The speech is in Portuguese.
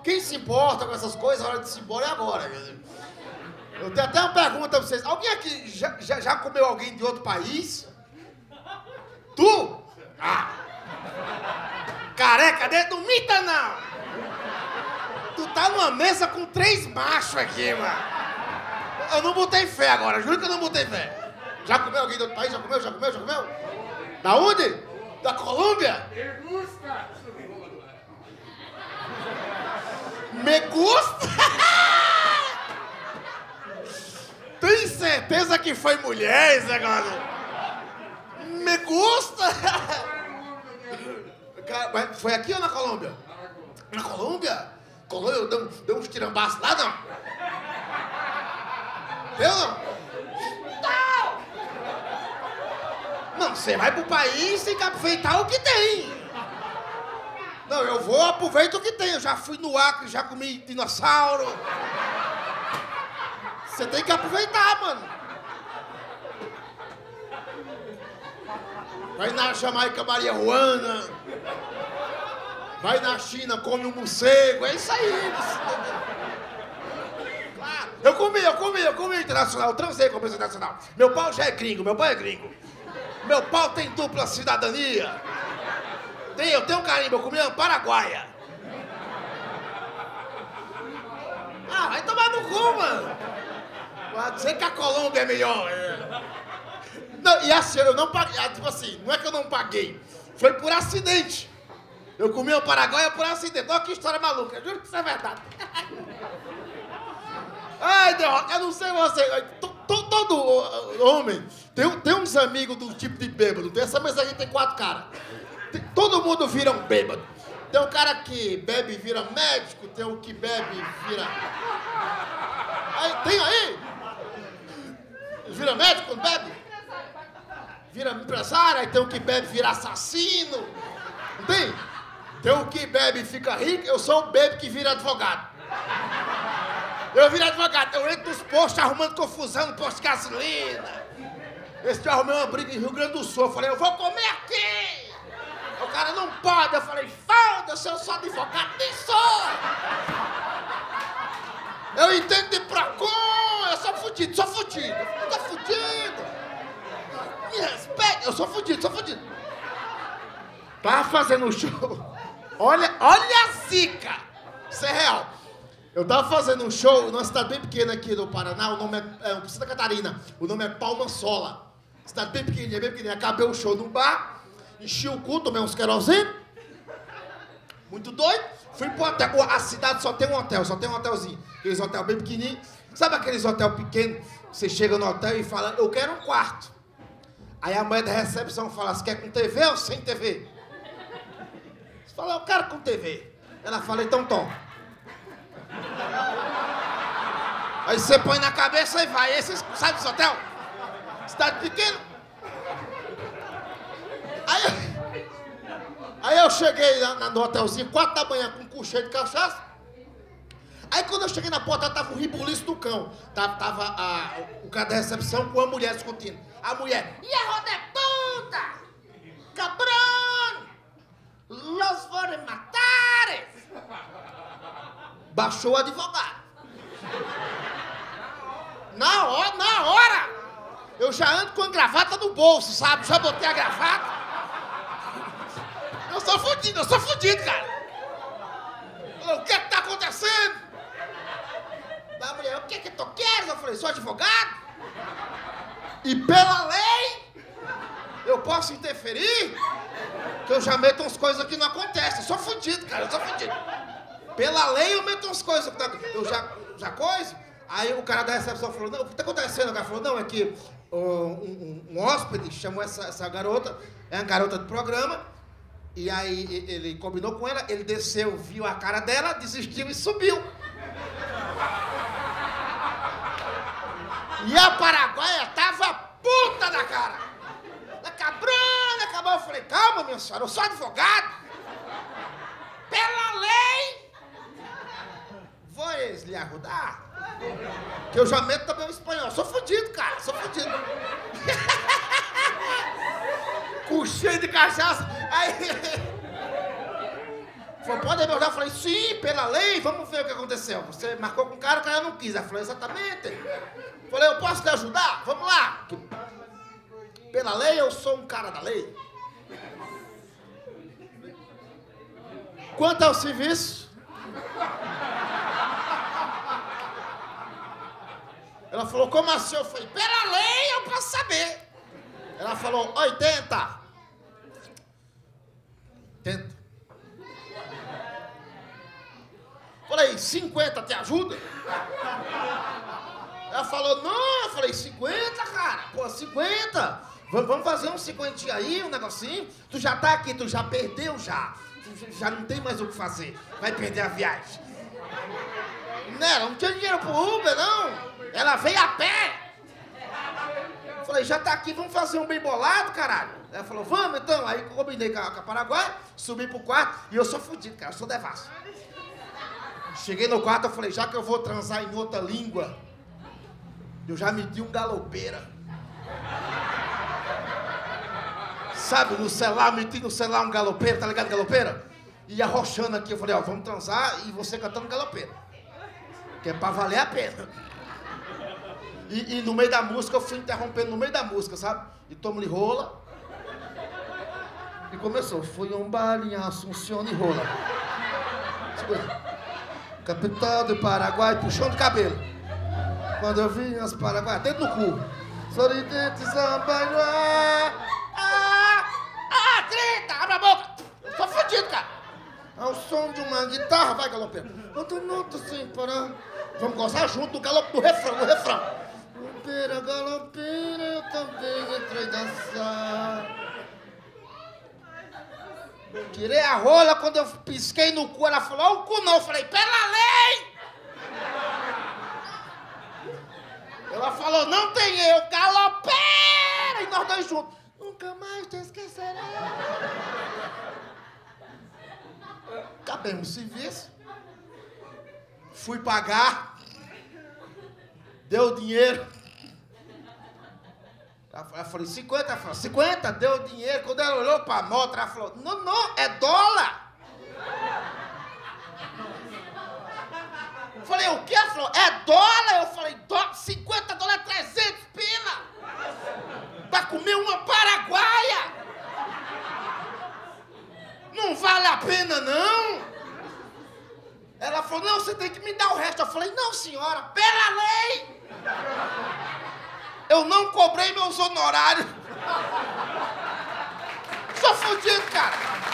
Quem se importa com essas coisas, a hora de se embora é agora. Eu tenho até uma pergunta pra vocês. Alguém aqui já comeu alguém de outro país? Tu? Ah! Careca dentro, não minta não! Tu tá numa mesa com 3 machos aqui, mano. Eu não botei fé agora, juro que eu não botei fé. Já comeu alguém de outro país? Já comeu? Da onde? Da Colômbia? Me gusta? Tem certeza que foi mulher esse negócio? Me gusta? Mas foi aqui ou na Colômbia? Na Colômbia? Colômbia deu uns tirambaços lá, não? Deu, não? Não, você vai pro país, tem que aproveitar o que tem. Não, eu vou, aproveito o que tem. Eu já fui no Acre, já comi dinossauro. Você tem que aproveitar, mano. Vai na Jamaica marihuana. Vai na China, come um morcego. É isso aí. Claro. Eu comi internacional. Eu transei com a pessoa internacional. Meu pau já é gringo, meu pau é gringo. Meu pau tem dupla cidadania. Eu tenho um carimbo, eu comi uma paraguaia. Ah, vai tomar no cu, mano. Vai dizer que a Colômbia é melhor. Não, e assim, eu não paguei. Tipo assim, não é que eu não paguei. Foi por acidente. Eu comi uma paraguaia por acidente. Olha que história maluca. Eu juro que isso é verdade. Ai, Deus, eu não sei você. Todo homem tem uns amigos do tipo de bêbado. Essa mesa aqui tem 4 caras. Todo mundo vira um bêbado. Tem um cara que bebe e vira médico, tem um que bebe e vira... Tem aí? Vira médico quando bebe? Vira empresário, aí tem um que bebe e vira assassino. Não tem? Tem um que bebe e fica rico, eu sou o bêbado que vira advogado. Eu viro advogado, eu entro nos postos arrumando confusão no posto de gasolina. Esse dia eu arrumei uma briga em Rio Grande do Sul, eu falei, eu vou comer aqui! O cara não pode, eu falei, foda-se, eu sou advogado, nem sou! Eu entendo de Procon, eu sou fudido, Eu tô fudido! Me respeite, eu sou fudido. Tava fazendo um show, olha a zica! Isso é real. Eu tava fazendo um show numa cidade bem pequena aqui do Paraná, o nome é Santa Catarina, o nome é Palma Sola. Cidade bem pequenininha. Acabei o show num bar, enchi o cu, tomei uns querosene, muito doido, fui pro hotel. A cidade só tem um hotelzinho, aqueles hotel bem pequenininho. Sabe aqueles hotel pequenos, você chega no hotel e fala, eu quero um quarto. Aí a mulher da recepção fala, você quer com TV ou sem TV? Você fala, eu quero com TV. Ela fala, então toma. Aí você põe na cabeça e vai. Aí você sabe desse hotel? Cidade pequena. Aí eu cheguei no hotelzinho, 4 da manhã, com um cu cheio de cachaça. Aí quando eu cheguei na porta, tava um ribuliço do cão. Tava o cara da recepção com a mulher discutindo. A mulher, e a roda é puta! Cabrão! Los vão matar! Baixou o advogado. Na hora! Eu já ando com a gravata no bolso, sabe? Já botei a gravata. Eu sou fudido, cara. O que tá acontecendo? Da mulher, o que tu queres? Eu falei, sou advogado. E pela lei, eu posso interferir? Que eu já meto umas coisas que não acontecem. Eu sou fudido, cara, Pela lei eu meto umas coisas. Eu já coisa. Aí o cara da recepção falou, não, o que tá acontecendo? O cara falou, não, é que um hóspede chamou essa garota, é uma garota do programa, e aí ele combinou com ela, ele desceu, viu a cara dela, desistiu e subiu. E a paraguaia tava puta da cara. A cabrona, acabou. Eu falei, calma, minha senhora, eu sou advogado. Pela lei, vou lhe ajudar. Que eu já meto também o espanhol. Sou fudido, cara, Com cheio de cachaça. Falou, pode me ajudar? Eu falei, sim, pela lei, vamos ver o que aconteceu. Você marcou com o cara não quis. Ela falou, exatamente. Eu falei, eu posso te ajudar? Vamos lá. Pela lei, eu sou um cara da lei. Quanto ao serviço? Ela falou, como assim? Eu falei, pela lei eu posso saber. Ela falou, 80. 80. Falei, 50 te ajuda? Ela falou, não. Eu falei, 50, cara. Pô, 50. Vamos fazer um 50 aí, um negocinho. Tu já tá aqui, tu já perdeu já. Tu já não tem mais o que fazer. Vai perder a viagem. Não tinha dinheiro pro Uber, não. Ela veio a pé. Falei, já tá aqui, vamos fazer um bem bolado, caralho. Ela falou, vamos então. Aí combinei com a Paraguai, subi pro quarto e eu sou fudido, cara, eu sou devasso. Cheguei no quarto, eu falei, já que eu vou transar em outra língua, eu já meti um galopeira. Sabe, no celular, meti no celular um galopeira, tá ligado, galopeira? E arrochando aqui, eu falei, ó, vamos transar e você cantando galopeira. Que é pra valer a pena. E no meio da música, eu fui interrompendo no meio da música, sabe? E tomo-lhe rola. E começou, fui um baile em Assunção e rola. Capital do Paraguai, puxão de cabelo. Quando eu vi as Paraguai, dentro do cu. Sorridente, Zambairá. Treta, abre a boca. Eu tô fudido, cara. Ao som de uma guitarra, vai, galopeiro. Outra nota sem parar. Vamos gozar junto do refrão, do refrão. Galopeira, galopeira, eu também entrei dançar. Tirei a rola, quando eu pisquei no cu, ela falou, ó o cu não. Eu falei, pela lei! Ela falou, não tem eu, galopeira! E nós dois juntos. Nunca mais te esquecerei. Acabemos o serviço. Fui pagar. Deu o dinheiro. Ela falou, 50? Ela falou, 50? Deu o dinheiro. Quando ela olhou pra nota, ela falou, não, é dólar. Eu falei, o quê? Ela falou, é dólar? Eu falei, 50 dólares, 300 pila. Pra comer uma paraguaia. Não vale a pena, não. Ela falou, não, você tem que me dar o resto. Eu falei, não, senhora, pela lei. Eu não cobrei meus honorários. Sou fudido, cara.